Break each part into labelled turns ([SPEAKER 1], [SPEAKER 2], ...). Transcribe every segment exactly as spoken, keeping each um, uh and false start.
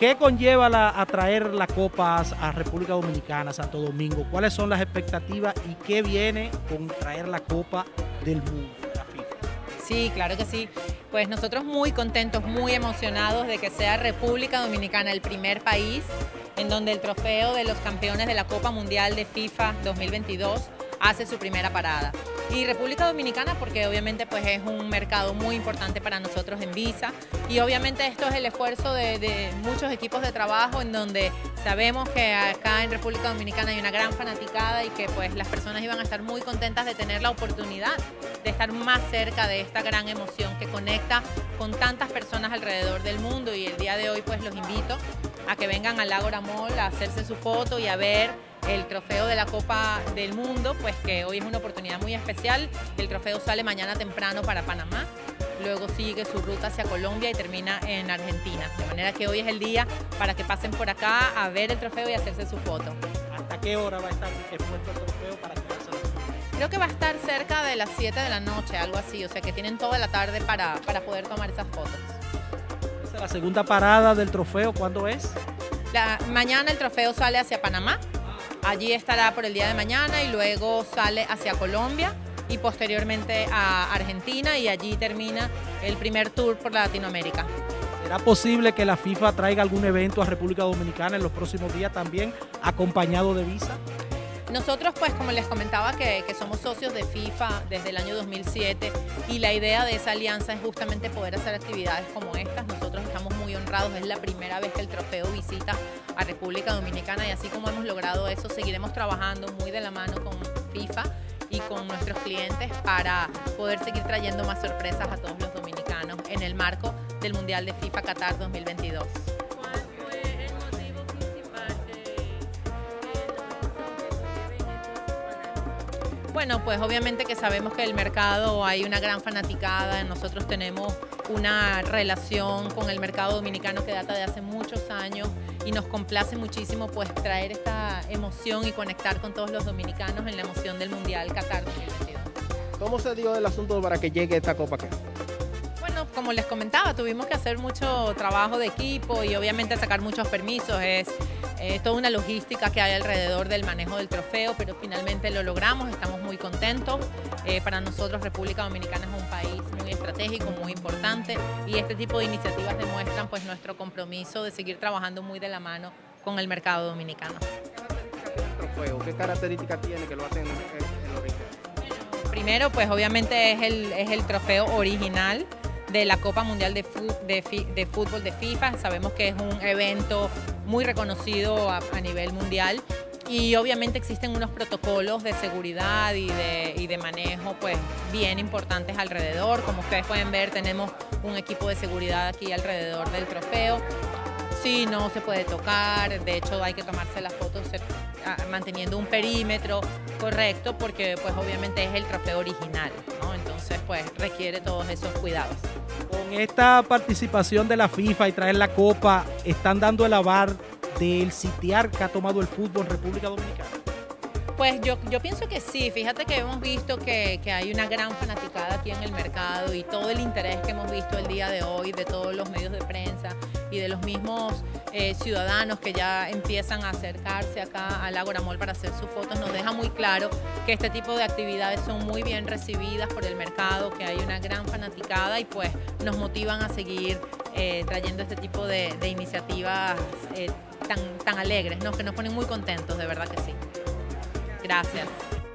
[SPEAKER 1] ¿Qué conlleva la, a traer la Copa a República Dominicana, Santo Domingo? ¿Cuáles son las expectativas y qué viene con traer la Copa del Mundo, la FIFA?
[SPEAKER 2] Sí, claro que sí. Pues nosotros muy contentos, muy emocionados de que sea República Dominicana el primer país en donde el trofeo de los campeones de la Copa Mundial de FIFA dos mil veintidós hace su primera parada. Y República Dominicana porque obviamente pues es un mercado muy importante para nosotros en Visa y obviamente esto es el esfuerzo de, de muchos equipos de trabajo en donde sabemos que acá en República Dominicana hay una gran fanaticada y que pues las personas iban a estar muy contentas de tener la oportunidad de estar más cerca de esta gran emoción que conecta con tantas personas alrededor del mundo y el día de hoy pues los invito a que vengan al Ágora Mall a hacerse su foto y a ver el trofeo de la Copa del Mundo, pues que hoy es una oportunidad muy especial. El trofeo sale mañana temprano para Panamá, luego sigue su ruta hacia Colombia y termina en Argentina. De manera que hoy es el día para que pasen por acá a ver el trofeo y hacerse su foto.
[SPEAKER 1] ¿Hasta qué hora va a estar expuesto el trofeo para que se lo...
[SPEAKER 2] Creo que va a estar cerca de las siete de la noche, algo así, o sea que tienen toda la tarde para, para poder tomar esas fotos.
[SPEAKER 1] ¿Esa es la segunda parada del trofeo? ¿Cuándo es?
[SPEAKER 2] La, mañana el trofeo sale hacia Panamá. Allí estará por el día de mañana y luego sale hacia Colombia y posteriormente a Argentina y allí termina el primer tour por Latinoamérica.
[SPEAKER 1] ¿Será posible que la FIFA traiga algún evento a República Dominicana en los próximos días también acompañado de Visa?
[SPEAKER 2] Nosotros, pues como les comentaba, que, que somos socios de FIFA desde el año dos mil siete y la idea de esa alianza es justamente poder hacer actividades como estas. Nosotros estamos muy honrados, es la primera vez que el trofeo visita a República Dominicana y así como hemos logrado eso, seguiremos trabajando muy de la mano con FIFA y con nuestros clientes para poder seguir trayendo más sorpresas a todos los dominicanos en el marco del Mundial de FIFA Qatar dos mil veintidós. Bueno, pues obviamente que sabemos que el mercado hay una gran fanaticada, nosotros tenemos una relación con el mercado dominicano que data de hace muchos años y nos complace muchísimo pues traer esta emoción y conectar con todos los dominicanos en la emoción del Mundial Qatar dos mil veintidós.
[SPEAKER 3] ¿Cómo se dio el asunto para que llegue esta Copa acá?
[SPEAKER 2] Bueno, como les comentaba, tuvimos que hacer mucho trabajo de equipo y obviamente sacar muchos permisos. Es eh, toda una logística que hay alrededor del manejo del trofeo, pero finalmente lo logramos, estamos muy contentos. Eh, para nosotros República Dominicana es un país muy estratégico, muy importante y este tipo de iniciativas demuestran pues nuestro compromiso de seguir trabajando muy de la mano con el mercado dominicano.
[SPEAKER 3] ¿Qué trofeo? ¿Qué características tiene que lo hacen en, en origen?
[SPEAKER 2] Primero, pues obviamente es el, es el trofeo original de la Copa Mundial de, de, de Fútbol de FIFA. Sabemos que es un evento muy reconocido a, a nivel mundial y obviamente existen unos protocolos de seguridad y de, y de manejo pues bien importantes alrededor. Como ustedes pueden ver, tenemos un equipo de seguridad aquí alrededor del trofeo. Sí, no se puede tocar, de hecho hay que tomarse las fotos manteniendo un perímetro correcto porque pues obviamente es el trofeo original, ¿no? Entonces pues requiere todos esos cuidados.
[SPEAKER 1] Con esta participación de la FIFA y traer la Copa, ¿están dando el aval del sitiar que ha tomado el fútbol en República Dominicana?
[SPEAKER 2] Pues yo, yo pienso que sí, fíjate que hemos visto que, que hay una gran fanaticada aquí en el mercado y todo el interés que hemos visto el día de hoy de todos los medios de prensa y de los mismos eh, ciudadanos que ya empiezan a acercarse acá al Ágora Mall para hacer sus fotos, nos deja muy claro que este tipo de actividades son muy bien recibidas por el mercado, que hay una gran fanaticada y pues nos motivan a seguir eh, trayendo este tipo de, de iniciativas eh, tan, tan alegres, ¿no? Que nos ponen muy contentos, de verdad que sí. Gracias.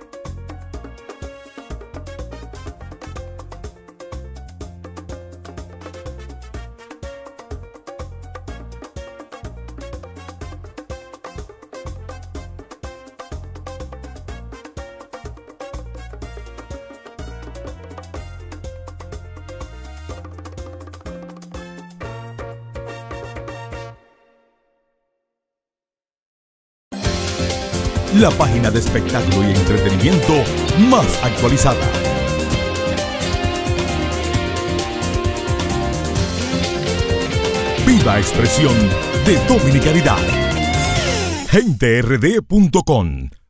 [SPEAKER 4] La página de espectáculo y entretenimiento más actualizada. Viva expresión de dominicanidad. gente r d punto com